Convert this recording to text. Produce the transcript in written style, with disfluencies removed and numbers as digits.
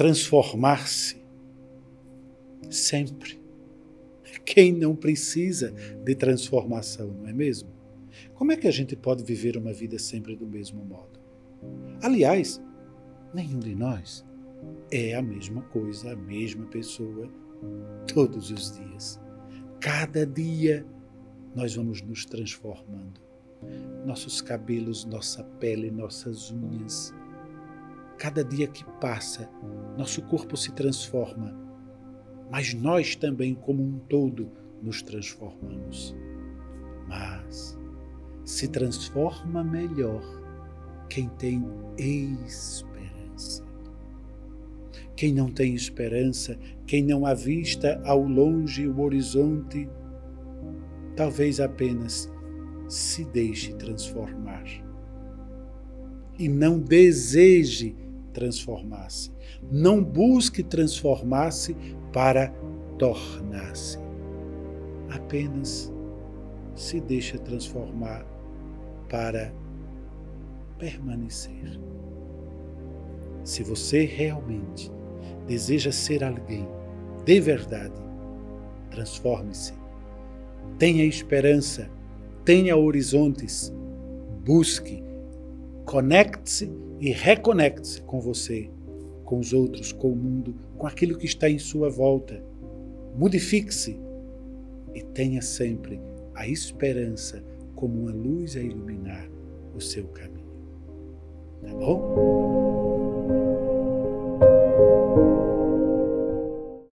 transformar-se sempre. Quem não precisa de transformação, não é mesmo? Como é que a gente pode viver uma vida sempre do mesmo modo? Aliás, nenhum de nós é a mesma coisa, a mesma pessoa, todos os dias. Cada dia nós vamos nos transformando. Nossos cabelos, nossa pele, nossas unhas. Cada dia que passa, nosso corpo se transforma, mas nós também, como um todo, nos transformamos. Mas se transforma melhor quem tem esperança. Quem não tem esperança, quem não avista ao longe o horizonte, talvez apenas se deixe transformar e não deseje transformar-se. Não busque transformar-se para tornar-se. Apenas se deixa transformar para permanecer. Se você realmente deseja ser alguém de verdade, transforme-se. Tenha esperança, tenha horizontes, busque, conecte-se e reconecte-se com você, com os outros, com o mundo, com aquilo que está em sua volta. Modifique-se e tenha sempre a esperança como uma luz a iluminar o seu caminho. Tá bom?